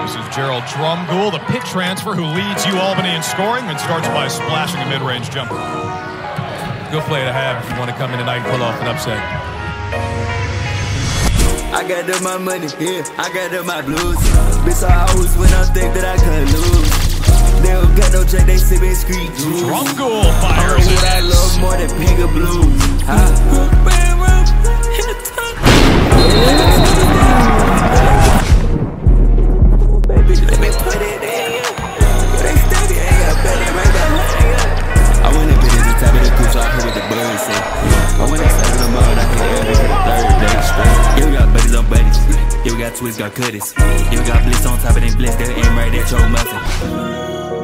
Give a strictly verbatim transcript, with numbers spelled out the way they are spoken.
This is Gerald Drumgoole, the pit transfer who leads UAlbany in scoring and starts by splashing a mid-range jumper. Good play to have if you want to come in tonight and pull off an upset. I got them my money, yeah, I got them my blues. Bitch, I always win, I think that I could lose. They don't got no check, they sippin' street juice. Drumgoole fires it. I love more than pink or blue. Huh? Baby, let me put it in. They steady, ain't got belly right behind you. I went and been at the top of the coupe, so I heard what the birds say. I went inside of the mall, I can hear it for the third day straight. Yeah, we got buddies on buddies. Yeah, we got twists, got cuties. Yeah, we got bliss on top of them bliss, they aim right at your muffin.